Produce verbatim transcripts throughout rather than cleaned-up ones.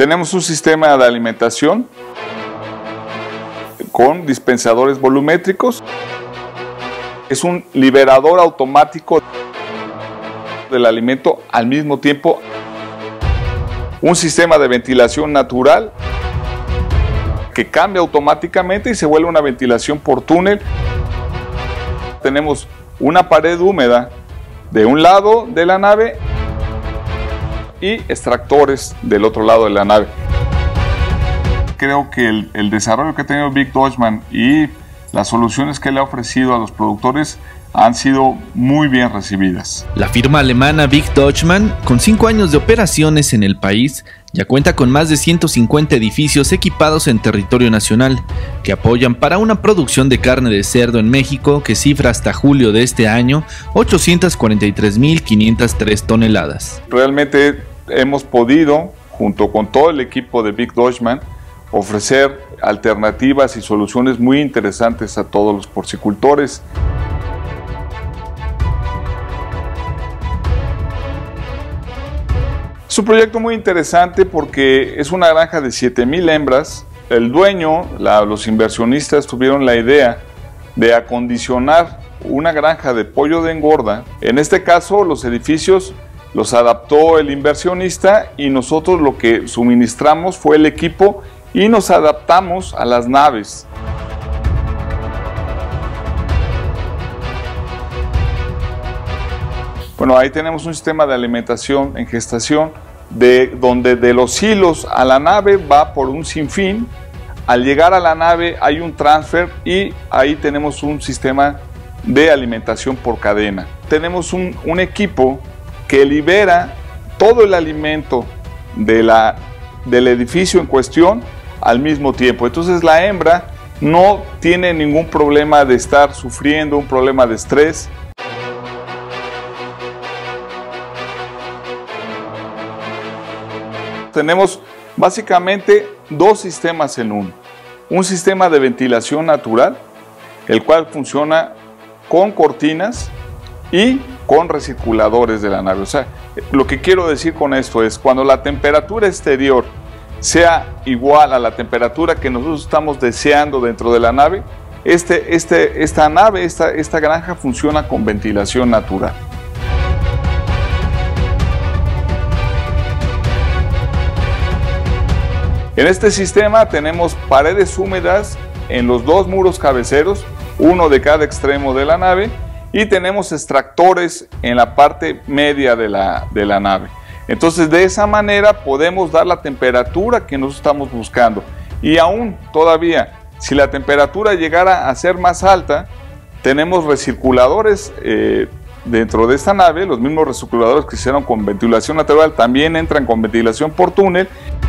Tenemos un sistema de alimentación con dispensadores volumétricos. Es un liberador automático del alimento al mismo tiempo. Un sistema de ventilación natural que cambia automáticamente y se vuelve una ventilación por túnel. Tenemos una pared húmeda de un lado de la nave y extractores del otro lado de la nave. Creo que el, el desarrollo que ha tenido Big Deutschmann y las soluciones que le ha ofrecido a los productores han sido muy bien recibidas. La firma alemana Big Deutschmann, con cinco años de operaciones en el país, ya cuenta con más de ciento cincuenta edificios equipados en territorio nacional, que apoyan para una producción de carne de cerdo en México que cifra hasta julio de este año ochocientas cuarenta y tres mil quinientas tres toneladas. Realmente hemos podido, junto con todo el equipo de Big Deutschmann, ofrecer alternativas y soluciones muy interesantes a todos los porcicultores. Es un proyecto muy interesante porque es una granja de siete mil hembras. El dueño, la, los inversionistas tuvieron la idea de acondicionar una granja de pollo de engorda. En este caso, los edificios los adaptó el inversionista y nosotros lo que suministramos fue el equipo y nos adaptamos a las naves. Bueno, ahí tenemos un sistema de alimentación en gestación de donde de los silos a la nave va por un sinfín. Al llegar a la nave hay un transfer y ahí tenemos un sistema de alimentación por cadena. Tenemos un, un equipo que libera todo el alimento de la, del edificio en cuestión al mismo tiempo. Entonces la hembra no tiene ningún problema de estar sufriendo un problema de estrés. Tenemos básicamente dos sistemas en uno. Un sistema de ventilación natural, el cual funciona con cortinas y con recirculadores de la nave. O sea, lo que quiero decir con esto es, cuando la temperatura exterior sea igual a la temperatura que nosotros estamos deseando dentro de la nave, este, este, esta nave, esta, esta granja funciona con ventilación natural. En este sistema tenemos paredes húmedas en los dos muros cabeceros, uno de cada extremo de la nave, y tenemos extractores en la parte media de la, de la nave. Entonces, de esa manera podemos dar la temperatura que nosotros estamos buscando. Y aún todavía, si la temperatura llegara a ser más alta, tenemos recirculadores eh, dentro de esta nave. Los mismos recirculadores que hicieron con ventilación natural también entran con ventilación por túnel.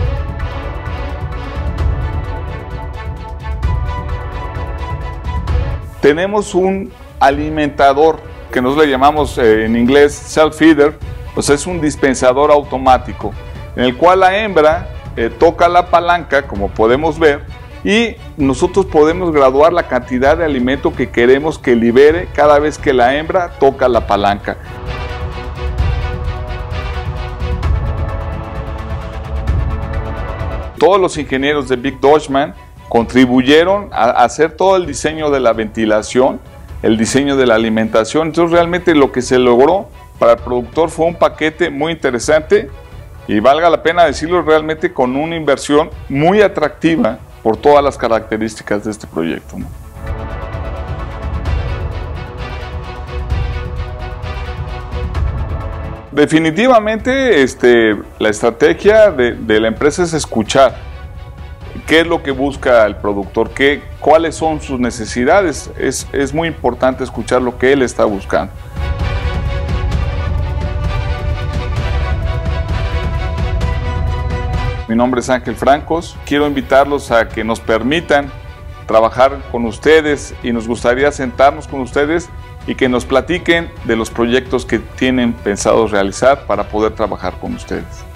Tenemos un alimentador que nosotros le llamamos eh, en inglés self-feeder, o sea, es un dispensador automático en el cual la hembra eh, toca la palanca, como podemos ver, y nosotros podemos graduar la cantidad de alimento que queremos que libere cada vez que la hembra toca la palanca. Todos los ingenieros de Big Deutschmann contribuyeron a hacer todo el diseño de la ventilación, el diseño de la alimentación. Entonces realmente lo que se logró para el productor fue un paquete muy interesante y valga la pena decirlo, realmente con una inversión muy atractiva por todas las características de este proyecto, ¿no? Definitivamente este, la estrategia de, de la empresa es escuchar. ¿Qué es lo que busca el productor? ¿Qué, ¿Cuáles son sus necesidades? Es, es muy importante escuchar lo que él está buscando. Mi nombre es Ángel Francos. Quiero invitarlos a que nos permitan trabajar con ustedes y nos gustaría sentarnos con ustedes y que nos platiquen de los proyectos que tienen pensados realizar para poder trabajar con ustedes.